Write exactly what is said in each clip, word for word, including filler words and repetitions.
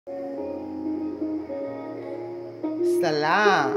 Salam.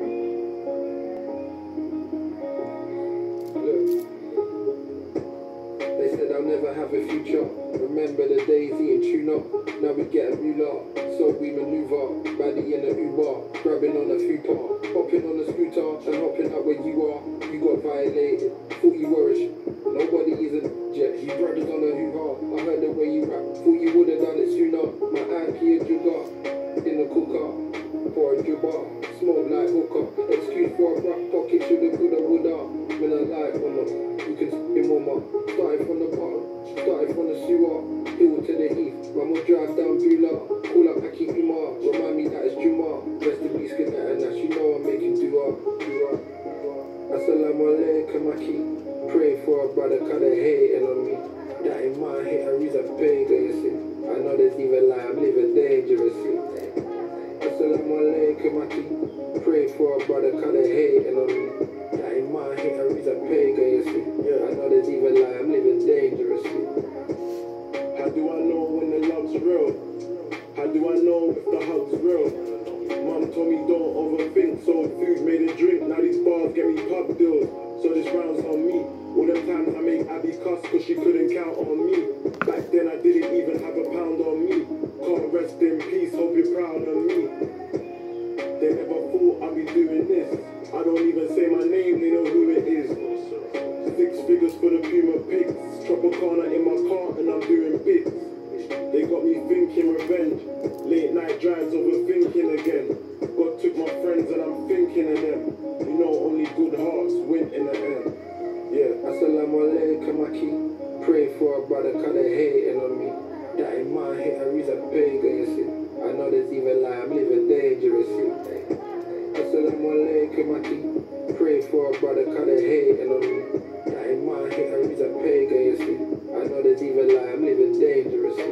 They said I'll never have a future. Remember the days eating tuna. Now we get a moolah. So we maneuver. Baddie in the Uber. Grabbing on a fupa. Hopping on a scooter. And hopping up where you are. You got violated. Thought you were a sh. Nobody isn't jet. You brothers on a hoo-ha. I heard the way you rap. Thought you would have done it sooner. My auntie a jugger. In the cooker. For a jubber. Smoke like hooker. Excuse for a rap pocket. Shoulda, coulda, woulda. When I like almost. You can see mama. Started from the bottom, started from the sewer, hill to the heath. Mama drive down Bula, call up Aki Umar, remind me that it's Juma. Rest in peace, good night, and that you know I'm making dua, dua. Assalamu alaikum, Aki. Pray for a brother, cause they hating on me. That in my head, I reason pain, you see. I know there's even lie, I'm living dangerously. Assalamu alaikum, Aki. Pray for a brother, cause they hating on me. That in my head, I reason pain, you see. I know there's even lie, I'm living dangerously. How do I know when the love's real? How do I know if the hug's real? Mum told me don't overthink, so food made a drink. Now these bars get me pub deals, so this round's on me. All them times I make Abby cuss cause she couldn't count on me. Back then I didn't even have a pound on me. Can't rest in peace, hope you're proud of me. They never thought I'd be doing this. I don't even say my name, they know who it is. Six figures for the Puma pigs. Tropicana in my car and I'm doing bits. They got me thinking revenge. Late night drives overthinking again. God took my friends and I'm thinking of them. You know only good hearts win in the end. Yeah. Assalamu alaikum, Aki. Pray for a brother cause they hating on me. That in my head I reason pain, you see. I know there's even lie, I'm living dangerously. Assalamu alaikum, Aki. Pray for a brother cause they hating on me. That in my head I reason pain, you see. I know there's even lie, I'm living dangerously.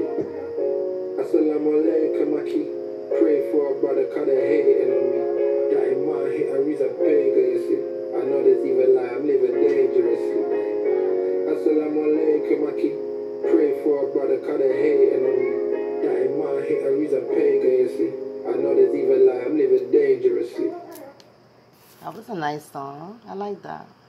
Assalamu alaikum, Aki. Pray for a brother cause they hating on me. That in my head I reason pain, you see. I know there's even lie, I'm living dangerously. Assalamu alaikum, Aki. Pray for a brother cause they hating on me. That in my head I reason pain, you see. I know there's even lie, I'm living dangerously. That was a nice song. I like that.